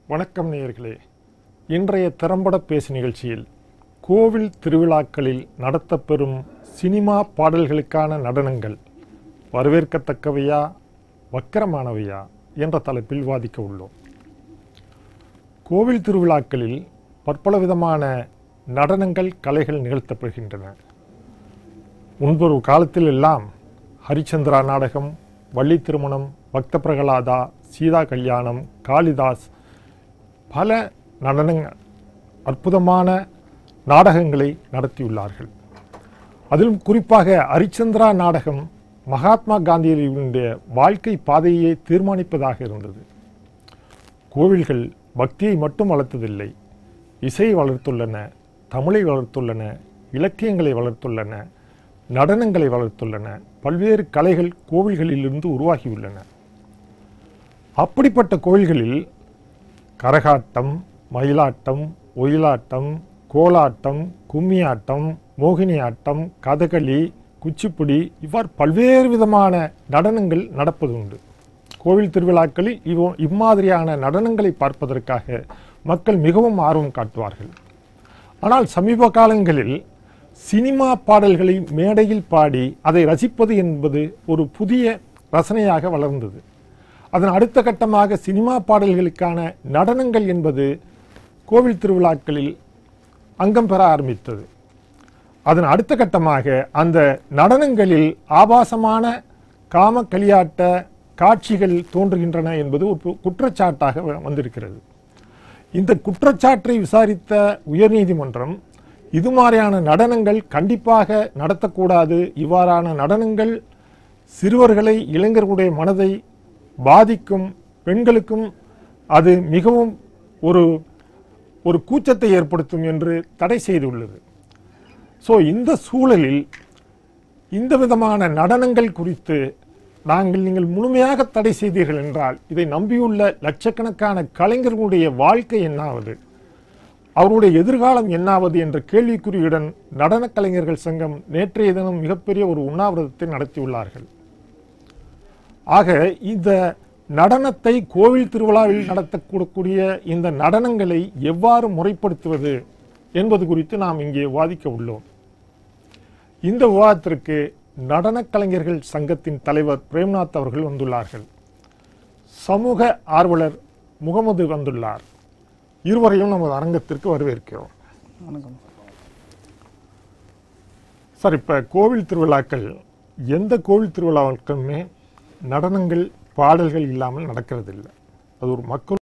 வணக்கம் நேயர்களே. இன்றைய திறம்பட பேசு நிகழ்ச்சியில் கோவில் திருவிழாக்களில் நடத்தப்பெறும் சினிமா பாடல்களுக்கான நடனங்கள் வரவேற்கத்தக்கவையா வக்கரமானவையா என்ற தலைப்பில் விவாதிக்க உள்ளோம். கோவில் திருவிழாக்களில் பற்பல விதமான நடனங்கள் கலைகள் நிகழ்த்தப்படுகின்றன. முன்பொரு காலத்தில் எல்லாம் ஹரிச்சந்திரா நாடகம், வள்ளி திருமணம், பக்த பிரகலாதா, சீதா கல்யாணம், காளிதாஸ் பல அற்புதமான நாடகங்களை நடத்தியுள்ளார்கள். அதிலும் குறிப்பாக ஹரிச்சந்திரா நாடகம் மகாத்மா காந்தியினுடைய வாழ்க்கை பாதையை தீர்மானிப்பதாக இருந்தது. கோவில்கள் பக்தியை மட்டும் வளர்த்ததில்லை, இசையை வளர்த்துள்ளன, தமிழை வளர்த்துள்ளன, இலக்கியங்களை வளர்த்துள்ளன, நடனங்களை வளர்த்துள்ளன, பல்வேறு கலைகள் கோவில்களிலிருந்து உருவாகியுள்ளன. அப்படிப்பட்ட கோவில்களில் கரகாட்டம், மயிலாட்டம், ஒயிலாட்டம், கோலாட்டம், கும்மியாட்டம், மோகினி ஆட்டம், கதகளி, குச்சிப்புடி இவ்வாறு பல்வேறு விதமான நடனங்கள் நடப்பதுண்டு. கோவில் திருவிழாக்களில் இம்மாதிரியான நடனங்களை பார்ப்பதற்காக மக்கள் மிகவும் ஆர்வம் காட்டுவார்கள். ஆனால் சமீப காலங்களில் சினிமா பாடல்களை மேடையில் பாடி அதை ரசிப்பது என்பது ஒரு புதிய ரசனையாக வளர்ந்தது. அதன் அடுத்த கட்டமாக சினிமா பாடல்களுக்கான நடனங்கள் என்பது கோவில் திருவிழாக்களில் அங்கம் பெற ஆரம்பித்தது. அதன் அடுத்த கட்டமாக அந்த நடனங்களில் ஆபாசமான காம களியாட்ட காட்சிகள் தோன்றுகின்றன என்பது ஒரு குற்றச்சாட்டாக வந்திருக்கிறது. இந்த குற்றச்சாட்டை விசாரித்த உயர்நீதிமன்றம் இது மாதிரியான நடனங்கள் கண்டிப்பாக நடத்தக்கூடாது, இவ்வாறான நடனங்கள் சிறுவர்களை, இளைஞர்களுடைய மனதை பாதிக்கும், பெண்களுக்கும் அது மிகவும் ஒரு கூச்சத்தை ஏற்படுத்தும் என்று தடை செய்துள்ளது. இந்த சூழலில் இந்த விதமான நடனங்கள் குறித்து நீங்கள் முழுமையாக தடை செய்தீர்கள் என்றால் இதை நம்பியுள்ள லட்சக்கணக்கான கலைஞர்களுடைய வாழ்க்கை என்னாவது, அவருடைய எதிர்காலம் என்னாவது என்ற கேள்விக்குறியுடன் நடன கலைஞர்கள் சங்கம் நேற்றைய தினம் மிகப்பெரிய ஒரு உண்ணாவிரதத்தை நடத்தியுள்ளார்கள். ஆக இந்த நடனத்தை கோவில் திருவிழாவில் நடத்தக்கூடிய இந்த நடனங்களை எவ்வாறு முறைப்படுத்துவது என்பது குறித்து நாம் இங்கே விவாதிக்க உள்ளோம். இந்த விவாதத்திற்கு நடன கலைஞர்கள் சங்கத்தின் தலைவர் பிரேம்நாத் அவர்கள் வந்துள்ளார்கள். சமூக ஆர்வலர் முகமது வந்துள்ளார். இருவரையும் நமது அரங்கத்திற்கு வரவேற்கிறோம். சார், இப்போ கோவில் திருவிழாக்கள் எந்த கோவில் திருவிழாவுக்குமே நடனங்கள் பாடல்கள் இல்லாமல் நடக்கிறதில்லை. அது ஒரு மக்கள்